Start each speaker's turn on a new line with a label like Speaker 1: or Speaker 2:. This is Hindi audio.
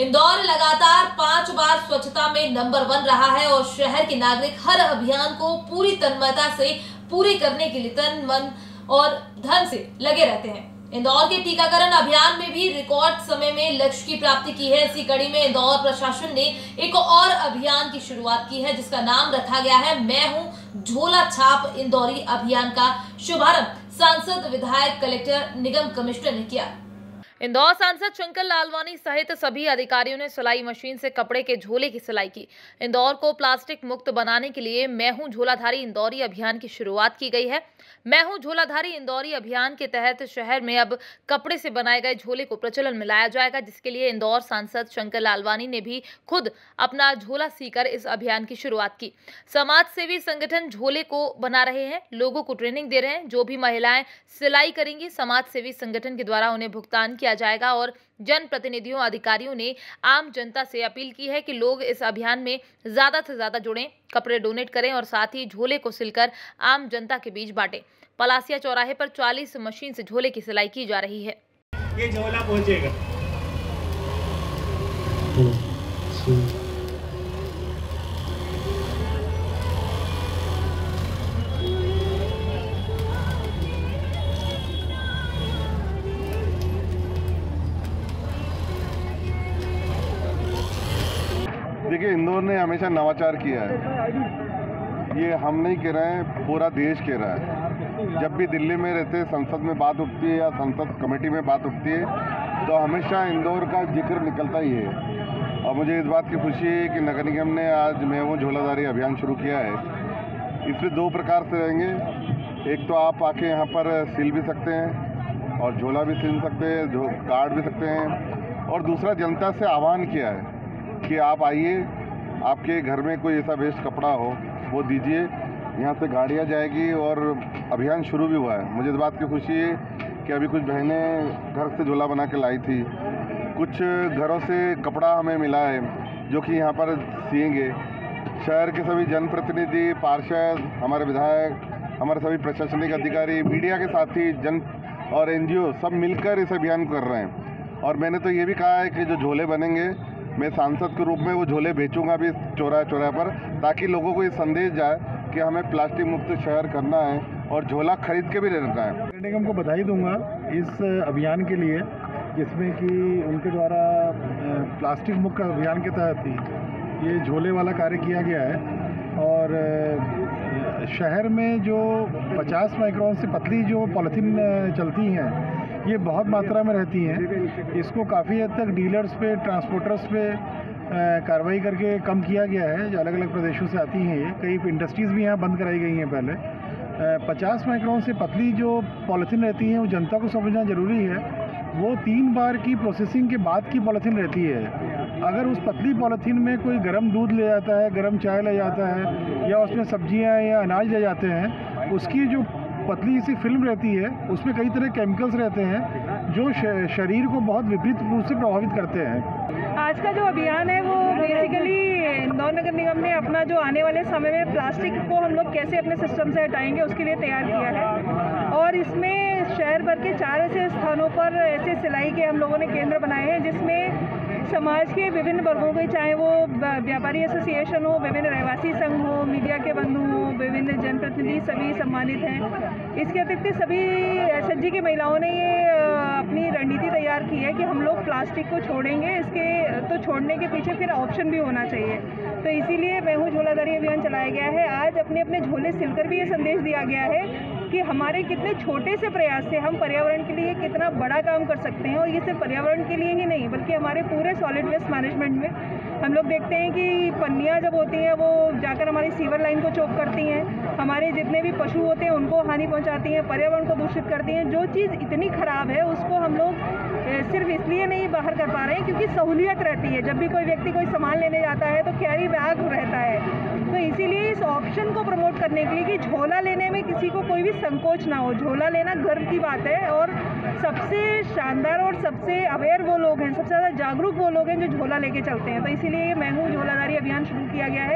Speaker 1: इंदौर लगातार 5 बार स्वच्छता में नंबर 1 रहा है और शहर के नागरिक हर अभियान को पूरी तन्मयता से पूरी करने के लिए तन मन और धन से लगे रहते हैं। इंदौर के टीकाकरण अभियान में भी रिकॉर्ड समय में लक्ष्य की प्राप्ति की है। इसी कड़ी में इंदौर प्रशासन ने एक और अभियान की शुरुआत की है, जिसका नाम रखा गया है मैं हूं झोला छाप इंदौरी अभियान का शुभारंभ सांसद, विधायक, कलेक्टर, निगम कमिश्नर ने किया। इंदौर सांसद शंकर लालवानी सहित सभी अधिकारियों ने सिलाई मशीन से कपड़े के झोले की सिलाई की। इंदौर को प्लास्टिक मुक्त बनाने के लिए मैं हूं झोलाधारी इंदौरी अभियान की शुरुआत की गई है। मैं हूं झोलाधारी इंदौरी अभियान के तहत शहर में अब कपड़े से बनाए गए झोले को प्रचलन में लाया जाएगा, जिसके लिए इंदौर सांसद शंकर लालवानी ने भी खुद अपना झोला सीकर इस अभियान की शुरुआत की। समाज सेवी संगठन झोले को बना रहे हैं, लोगों को ट्रेनिंग दे रहे हैं। जो भी महिलाएं सिलाई करेंगी, समाज सेवी संगठन के द्वारा उन्हें भुगतान किया जाएगा। और जनप्रतिनिधियों, अधिकारियों ने आम जनता से अपील की है कि लोग इस अभियान में ज्यादा से ज्यादा जुड़ें, कपड़े डोनेट करें और साथ ही झोले को सिलकर आम जनता के बीच बांटें। पलासिया चौराहे पर 40 मशीन से झोले की सिलाई की जा रही है।
Speaker 2: ये झोला पहुंचेगा।
Speaker 3: देखिए, इंदौर ने हमेशा नवाचार किया है। ये हम नहीं कह रहे हैं, पूरा देश कह रहा है। जब भी दिल्ली में रहते संसद में बात उठती है या संसद कमेटी में बात उठती है तो हमेशा इंदौर का जिक्र निकलता ही है। और मुझे इस बात की खुशी है कि नगर निगम ने आज मैं हूं झोलाधारी अभियान शुरू किया है। इसमें 2 प्रकार से रहेंगे। एक तो आप आके यहाँ पर सिल भी सकते हैं और झोला भी सिल सकते हैं, काट भी सकते हैं। और दूसरा, जनता से आह्वान किया है कि आप आइए, आपके घर में कोई ऐसा वेस्ट कपड़ा हो वो दीजिए, यहाँ से गाड़ियाँ जाएगी। और अभियान शुरू भी हुआ है। मुझे इस बात की खुशी है कि अभी कुछ बहनें घर से झोला बना के लाई थी, कुछ घरों से कपड़ा हमें मिला है जो कि यहाँ पर सिएंगे। शहर के सभी जनप्रतिनिधि, पार्षद, हमारे विधायक, हमारे सभी प्रशासनिक अधिकारी, मीडिया के साथी, जन और NGO सब मिलकर इस अभियान को कर रहे हैं। और मैंने तो ये भी कहा है कि जो झोले बनेंगे, मैं सांसद के रूप में वो झोले बेचूंगा भी चौराहे चौराहे पर, ताकि लोगों को ये संदेश जाए कि हमें प्लास्टिक मुक्त शहर करना है और झोला खरीद के भी रहना है।
Speaker 4: नगर निगम को बधाई दूंगा इस अभियान के लिए, जिसमें कि उनके द्वारा प्लास्टिक मुक्त अभियान के तहत ही ये झोले वाला कार्य किया गया है। और शहर में जो 50 माइक्रोन से पतली जो पॉलीथीन चलती हैं, ये बहुत मात्रा में रहती हैं। इसको काफ़ी हद तक डीलर्स पे, ट्रांसपोर्टर्स पे कार्रवाई करके कम किया गया है। जो अलग अलग प्रदेशों से आती हैं, ये कई इंडस्ट्रीज़ भी यहाँ बंद कराई गई हैं पहले। 50 माइक्रोन से पतली जो पॉलीथीन रहती हैं, वो जनता को समझना ज़रूरी है। वो 3 बार की प्रोसेसिंग के बाद की पॉलीथीन रहती है। अगर उस पतली पॉलीथीन में कोई गर्म दूध ले जाता है, गर्म चाय ले जाता है, या उसमें सब्जियां या अनाज ले जाते हैं, उसकी जो पतली सी फिल्म रहती है उसमें कई तरह केमिकल्स रहते हैं जो शरीर को बहुत विपरीत रूप से प्रभावित करते हैं।
Speaker 5: आज का जो अभियान है वो बेसिकली इंदौर नगर निगम ने अपना जो आने वाले समय में प्लास्टिक को हम लोग कैसे अपने सिस्टम से हटाएंगे उसके लिए तैयार किया है। और इसमें शहर भर के 4 ऐसे स्थानों पर ऐसे सिलाई के हम लोगों ने केंद्र बनाए हैं, जिसमें समाज के विभिन्न वर्गों के, चाहे वो व्यापारी एसोसिएशन हो, विभिन्न रहवासी संघ हो, मीडिया के बंधु हो, विभिन्न जनप्रतिनिधि, सभी सम्मानित हैं। इसके अतिरिक्त सभी SHG की महिलाओं ने ये अपनी रणनीति तैयार की है कि हम लोग प्लास्टिक को छोड़ेंगे। इसके तो छोड़ने के पीछे फिर ऑप्शन भी होना चाहिए। तो इसीलिए मैं हूं झोलाधारी अभियान चलाया गया है। आज अपने अपने झोले सिलकर भी ये संदेश दिया गया है कि हमारे कितने छोटे से प्रयास से हम पर्यावरण के लिए कितना बड़ा काम कर सकते हैं। और ये सिर्फ पर्यावरण के लिए ही नहीं, बल्कि हमारे पूरे सॉलिड वेस्ट मैनेजमेंट में हम लोग देखते हैं कि पन्नियाँ जब होती हैं वो जाकर हमारी सीवर लाइन को चोक करती हैं, हमारे जितने भी पशु होते हैं उनको हानि पहुंचाती हैं, पर्यावरण को दूषित करती हैं। जो चीज़ इतनी ख़राब है उसको हम लोग सिर्फ इसलिए नहीं बाहर कर पा रहे हैं क्योंकि सहूलियत रहती है। जब भी कोई व्यक्ति कोई सामान लेने जाता है तो कैरी बैग रहता है। तो इसीलिए इस ऑप्शन को प्रमोट करने के लिए कि झोला लेने में किसी को कोई भी संकोच ना हो। झोला लेना गर्व की बात है। और सबसे शानदार और सबसे अवेयर वो लोग हैं, सबसे ज़्यादा जागरूक वो लोग हैं जो झोला लेके चलते हैं। तो इसीलिए मैं हूं झोलाधारी अभियान शुरू किया गया है।